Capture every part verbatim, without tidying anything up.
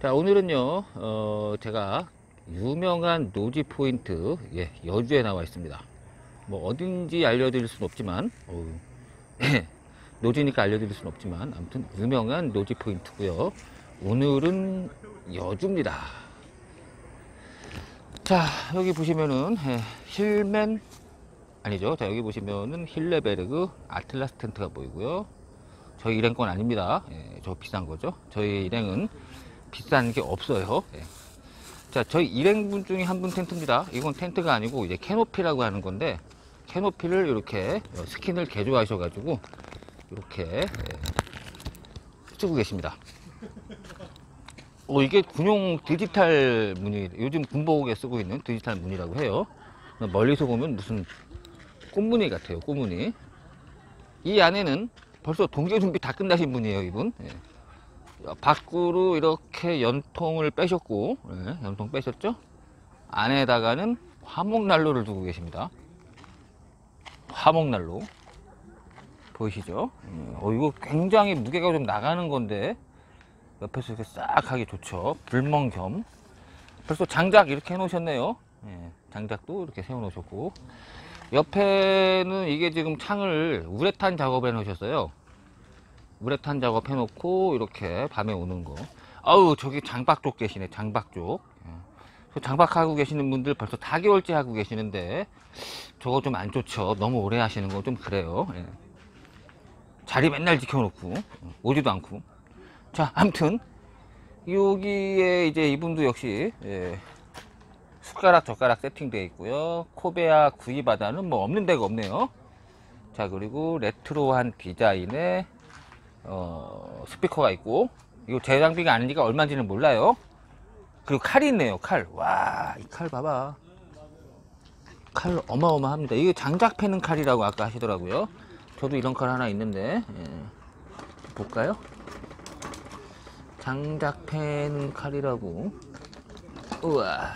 자, 오늘은요, 어, 제가 유명한 노지 포인트, 예, 여주에 나와 있습니다. 뭐, 어딘지 알려드릴 수는 없지만, 어, 노지니까 알려드릴 수는 없지만, 아무튼 유명한 노지 포인트고요. 오늘은 여주입니다. 자, 여기 보시면은, 예, 힐맨, 아니죠. 자, 여기 보시면은 힐레베르그 아틀라스 텐트가 보이고요. 저희 일행 건 아닙니다. 예, 저 비싼 거죠. 저희 일행은 비싼 게 없어요. 예. 자, 저희 일행분 중에 한 분 텐트입니다. 이건 텐트가 아니고 이제 캐노피라고 하는 건데, 캐노피를 이렇게 스킨을 개조하셔가지고 이렇게 예, 쓰고 계십니다. 어, 이게 군용 디지털 무늬, 요즘 군복에 쓰고 있는 디지털 무늬라고 해요. 멀리서 보면 무슨 꽃무늬 같아요. 꽃무늬. 이 안에는 벌써 동계 준비 다 끝나신 분이에요, 이분. 예. 밖으로 이렇게 연통을 빼셨고, 예, 연통 빼셨죠? 안에다가는 화목난로를 두고 계십니다. 화목난로 보이시죠? 예, 어, 이거 굉장히 무게가 좀 나가는 건데 옆에서 이렇게 싹 하기 좋죠. 불멍 겸 벌써 장작 이렇게 해 놓으셨네요. 예, 장작도 이렇게 세워 놓으셨고, 옆에는 이게 지금 창을 우레탄 작업해 놓으셨어요. 우레탄 작업 해놓고 이렇게 밤에 오는 거. 아우, 저기 장박 쪽 계시네. 장박 쪽. 예. 장박하고 계시는 분들 벌써 사 개월째 하고 계시는데 저거 좀 안 좋죠. 너무 오래 하시는 거 좀 그래요. 예. 자리 맨날 지켜놓고 오지도 않고. 자, 아무튼 여기에 이제 이분도 역시 예, 숟가락 젓가락 세팅되어 있고요. 코베아 구이바다는 뭐 없는 데가 없네요. 자, 그리고 레트로한 디자인의 어, 스피커가 있고, 이거 제 장비가 아닌지가 얼마인지는 몰라요. 그리고 칼이 있네요. 칼. 와, 이 칼 봐봐. 칼 어마어마합니다. 이게 장작 패는 칼이라고 아까 하시더라고요. 저도 이런 칼 하나 있는데, 예. 볼까요? 장작 패는 칼이라고. 우와.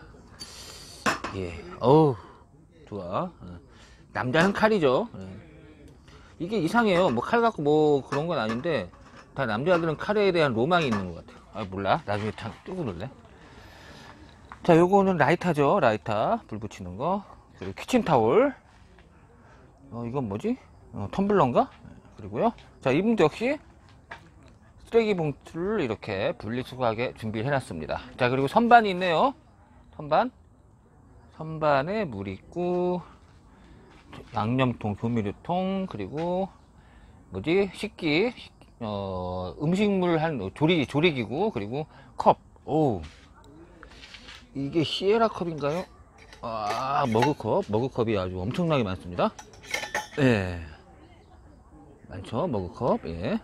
예. 어우, 좋아. 남자는 칼이죠. 예. 이게 이상해요. 뭐 칼 갖고 뭐 그런 건 아닌데, 다 남자들은 칼에 대한 로망이 있는 것 같아요. 아, 몰라. 나중에 참 뜨고 놀래. 자, 요거는 라이터죠. 라이터. 불 붙이는 거. 그리고 키친타올. 어, 이건 뭐지? 어, 텀블러인가? 그리고요. 자, 이분도 역시 쓰레기 봉투를 이렇게 분리수거하게 준비를 해놨습니다. 자, 그리고 선반이 있네요. 선반. 선반에 물 있고, 양념통, 조미료통, 그리고 뭐지? 식기, 어, 음식물 한 조리 조리기구, 그리고 컵. 오, 이게 시에라 컵인가요? 아, 머그컵, 머그컵이 아주 엄청나게 많습니다. 예, 많죠, 머그컵. 예.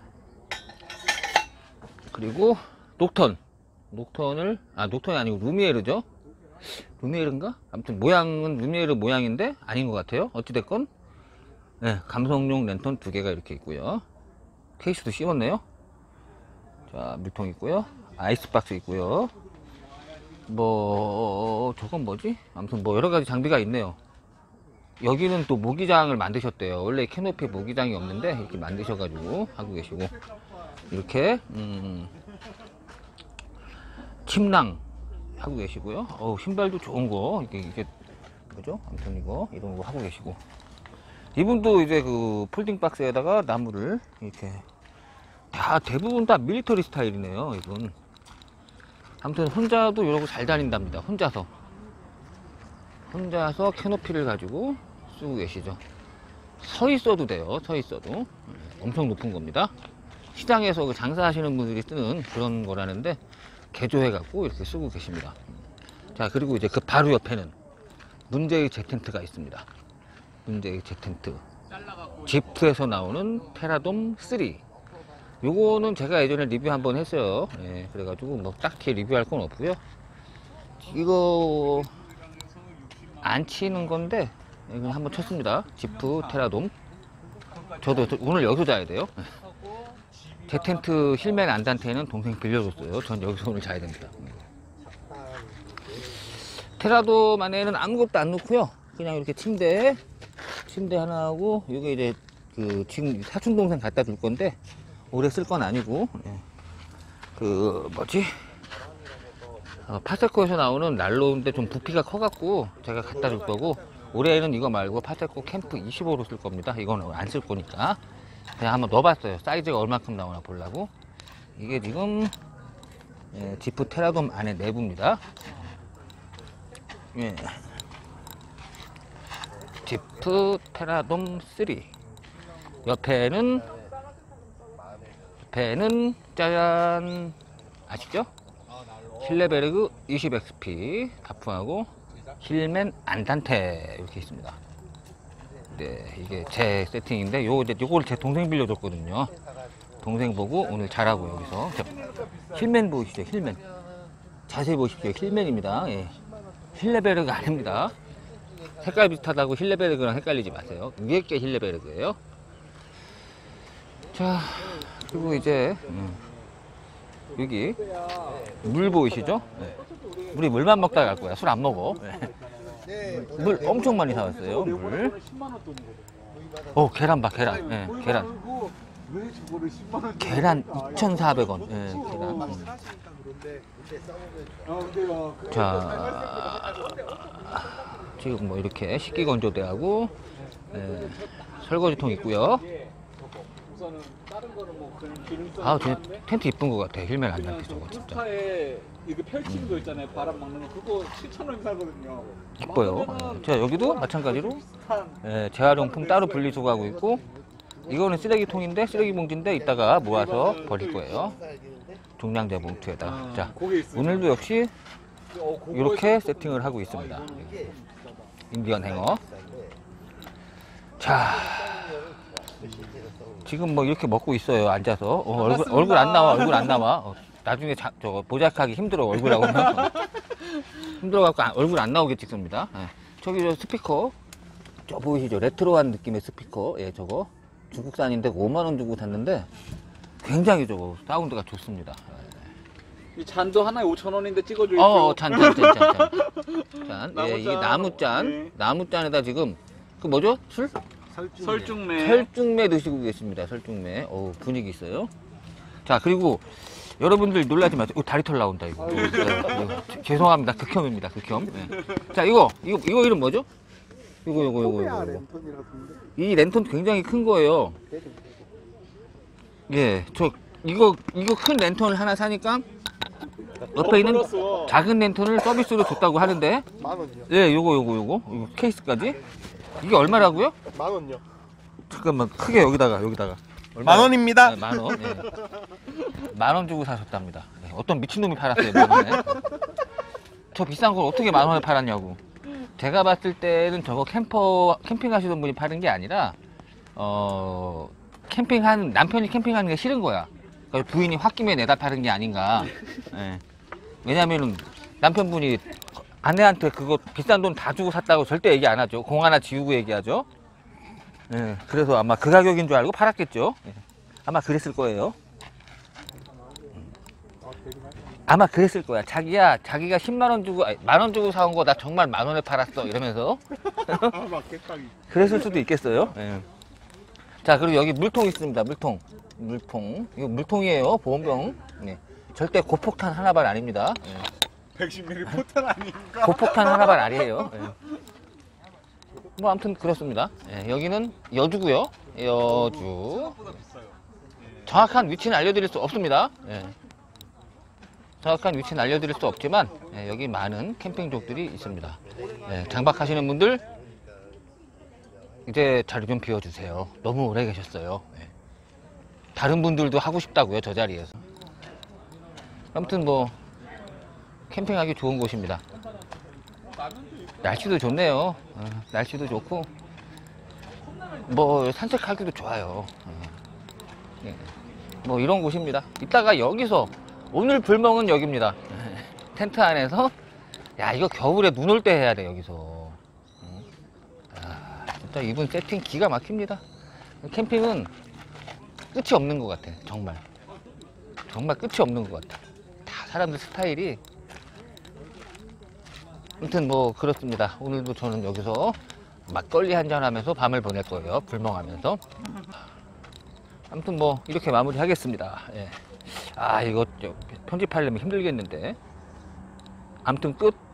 그리고 녹턴, 녹턴을 아, 녹턴이 아니고 루미에르죠. 루미에르인가? 아무튼 모양은 루미에르 모양인데 아닌 것 같아요. 어찌됐건 네, 감성용 랜턴 두 개가 이렇게 있고요. 케이스도 씌웠네요. 자, 물통 있고요. 아이스박스 있고요. 뭐 저건 뭐지? 아무튼 뭐 여러가지 장비가 있네요. 여기는 또 모기장을 만드셨대요. 원래 캐노피 모기장이 없는데 이렇게 만드셔가지고 하고 계시고, 이렇게 음, 침낭 하고 계시고요. 어우, 신발도 좋은 거, 이게, 이게, 뭐죠? 아무튼 이거, 이런 거 하고 계시고. 이분도 이제 그 폴딩 박스에다가 나무를 이렇게, 다, 대부분 다 밀리터리 스타일이네요, 이분. 아무튼 혼자도 이러고 잘 다닌답니다, 혼자서. 혼자서 캐노피를 가지고 쓰고 계시죠. 서 있어도 돼요, 서 있어도. 엄청 높은 겁니다. 시장에서 그 장사하시는 분들이 쓰는 그런 거라는데, 개조해갖고 이렇게 쓰고 계십니다. 자, 그리고 이제 그 바로 옆에는 문제의 제 텐트가 있습니다. 문제의 제 텐트. 지프에서 나오는 테라돔 쓰. 요거는 제가 예전에 리뷰 한번 했어요. 예, 그래가지고 뭐 딱히 리뷰할 건 없고요. 이거 안 치는 건데 그냥 한번 쳤습니다. 지프 테라돔. 저도 오늘 여기서 자야 돼요. 제 텐트 힐맨 안단테는 동생 빌려줬어요. 전 여기서 오늘 자야 됩니다. 테라돔 안에는 아무것도 안 넣고요. 그냥 이렇게 침대, 침대 하나 하고, 이게 이제 그 지금 사촌 동생 갖다 줄 건데 오래 쓸 건 아니고, 그 뭐지? 어, 파세코에서 나오는 난로인데 좀 부피가 커갖고 제가 갖다 줄 거고, 올해는 이거 말고 파세코 캠프 이십오로 쓸 겁니다. 이거는 안 쓸 거니까 그냥 한번 넣어봤어요. 사이즈가 얼마큼 나오나 보려고. 이게 지금 예, 지프 테라돔 안에 내부입니다. 예. 지프 테라돔 쓰. 옆에는 옆에는 짜잔, 아시죠? 힐레베르그 이십 엑스피 다프하고 힐맨 안단테 이렇게 있습니다. 네, 이게 제 세팅인데 요 이제 요거를 제 동생 빌려줬거든요. 동생 보고 오늘 자라고 여기서. 힐맨 보이시죠? 힐맨. 자세히 보십시오. 힐맨입니다. 예. 힐레베르그 아닙니다. 색깔 비슷하다고 힐레베르그랑 헷갈리지 마세요. 위에 게 힐레베르그예요. 자, 그리고 이제 음, 여기 물 보이시죠? 네. 물이 물만 먹다가 갈 거야. 술 안 먹어. 네. 물 엄청 많이 사왔어요. 물. 어, 계란 봐, 계란. 네, 계란. 계란 이천사백 원. 네, 계란. 음. 자, 지금 뭐 이렇게 식기건조대하고 네, 설거지통 있고요. 아, 진짜 텐트 이쁜 것 같아. 힐맨 안 닮게 저거 진짜. 소파에 이거 펼치는 거 있잖아요. 바람 막는 거 그거 칠천 원 사거든요. 이뻐요. 네. 자, 여기도 마찬가지로 네, 재활용품 따로 분리수거하고 있고, 이거는 쓰레기통인데 쓰레기 봉지인데 이따가 모아서 버릴 거예요. 종량제 봉투에다가. 아, 자, 그게 있어요. 오늘도 역시 어, 이렇게 세팅을 하고 있습니다. 인디언 행어. 자, 지금 뭐 이렇게 먹고 있어요. 앉아서. 어, 얼굴, 얼굴 안 나와. 얼굴 안 나와. 어, 나중에 자, 저거 모자이크하기 힘들어. 얼굴하고. 힘들어갖고 안- 얼굴 안 나오게 찍습니다. 예. 저기 저 스피커. 저 보이시죠? 레트로한 느낌의 스피커. 예, 저거. 중국산인데 오만 원 주고 샀는데 굉장히 저거 사운드가 좋습니다. 이 잔도 하나에 오천 원인데 찍어줘 있어요. 어, 잔, 잔, 잔, 잔, 잔. 잔. 예, 이 나무잔. 나무잔. 네. 나무잔에다 지금, 그 뭐죠? 술? 설중매. 설중매 드시고 계십니다. 설중매. 어 분위기 있어요. 자, 그리고 여러분들 놀라지 마세요. 어, 다리털 나온다, 이거. 네, 이거. 제- 죄송합니다. 극혐입니다. 극혐. 네. 자, 이거, 이거, 이거 이름 뭐죠? 이거, 이거, 이거, 이거. 이거. 이 랜턴 굉장히 큰 거예요. 예, 저, 이거, 이거 큰 랜턴을 하나 사니까 옆에 있는 플러스. 작은 랜턴을 서비스로 줬다고 하는데, 만 원요. 예, 요거, 요거, 요거. 이거 케이스까지. 이게 얼마라고요? 만 원요. 잠깐만, 크게 여기다가, 여기다가. 만 원입니다. 네, 만 원. 예. 만 원 주고 사셨답니다. 예, 어떤 미친놈이 팔았어요, 만 원에. 저 비싼 걸 어떻게 만 원에 팔았냐고. 제가 봤을 때는 저거 캠퍼, 캠핑 하시던 분이 파는 게 아니라, 어, 캠핑한, 남편이 캠핑하는 게 싫은 거야. 그러니까 부인이 홧김에 내다 파는 게 아닌가. 예. 왜냐면은 남편분이 아내한테 그거 비싼 돈 다 주고 샀다고 절대 얘기 안 하죠. 공 하나 지우고 얘기하죠. 예, 그래서 아마 그 가격인 줄 알고 팔았겠죠. 예, 아마 그랬을 거예요. 아마 그랬을 거야. 자기야, 자기가 십만 원 주고, 만 원 주고 사온 거 나 정말 만 원에 팔았어. 이러면서. 아, 맞겠다. 그랬을 수도 있겠어요. 예. 자, 그리고 여기 물통 있습니다. 물통. 물통. 이거 물통이에요. 보온병. 예. 절대 고폭탄 하나발 아닙니다. 예. 백십 밀리리터 포탄 아닌가? 고폭탄 하나발 아니에요. 예. 뭐 아무튼 그렇습니다. 예, 여기는 여주고요. 여주. 정확한 위치는 알려드릴 수 없습니다. 예. 정확한 위치는 알려드릴 수 없지만 예, 여기 많은 캠핑족들이 있습니다. 예, 장박하시는 분들 이제 자리 좀 비워주세요. 너무 오래 계셨어요. 예. 다른 분들도 하고 싶다고요, 저 자리에서. 아무튼 뭐 캠핑하기 좋은 곳입니다. 날씨도 좋네요. 어, 날씨도 좋고 뭐 산책하기도 좋아요. 어, 예. 뭐 이런 곳입니다. 이따가 여기서 오늘 불멍은 여기입니다. 텐트 안에서 야, 이거 겨울에 눈 올 때 해야 돼. 여기서 어? 아, 진짜 이분 세팅 기가 막힙니다. 캠핑은 끝이 없는 것 같아. 정말 정말 끝이 없는 것 같아. 다 사람들 스타일이. 아무튼 뭐 그렇습니다. 오늘도 저는 여기서 막걸리 한잔 하면서 밤을 보낼 거예요. 불멍하면서. 아무튼 뭐 이렇게 마무리 하겠습니다. 예. 아, 이거 저 편집하려면 힘들겠는데. 아무튼 끝.